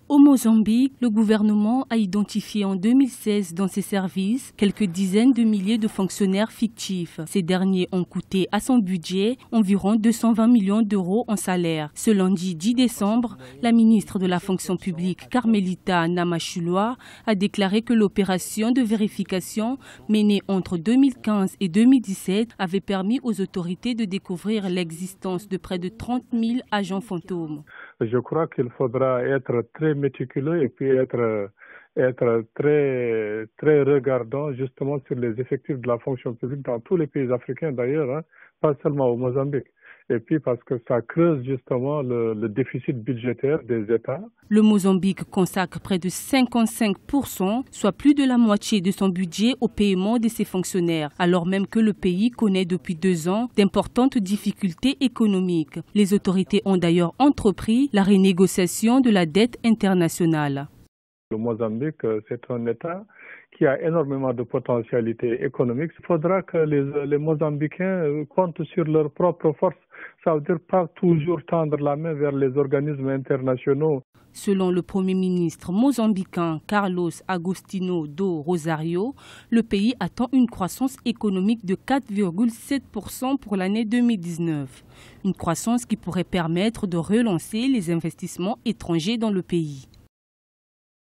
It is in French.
Au Mozambique, le gouvernement a identifié en 2016 dans ses services quelques dizaines de milliers de fonctionnaires fictifs. Ces derniers ont coûté à son budget environ 220 millions d'euros en salaire. Ce lundi 10 décembre, la ministre de la fonction publique, Carmelita Namachulwa, a déclaré que l'opération de vérification menée entre 2015 et 2017 avait permis aux autorités de découvrir l'existence de près de 30 000 agents fantômes. Je crois qu'il faudra être très méticuleux et puis être très regardant justement sur les effectifs de la fonction publique dans tous les pays africains d'ailleurs, pas seulement au Mozambique. Et puis parce que ça creuse justement le déficit budgétaire des États. Le Mozambique consacre près de 55%, soit plus de la moitié de son budget au paiement de ses fonctionnaires, alors même que le pays connaît depuis 2 ans d'importantes difficultés économiques. Les autorités ont d'ailleurs entrepris la renégociation de la dette internationale. Le Mozambique, c'est un État qui a énormément de potentialité économique. Il faudra que les Mozambicains comptent sur leurs propres forces. Ça veut dire pas toujours tendre la main vers les organismes internationaux. Selon le Premier ministre mozambicain Carlos Agostinho do Rosario, le pays attend une croissance économique de 4,7% pour l'année 2019. Une croissance qui pourrait permettre de relancer les investissements étrangers dans le pays.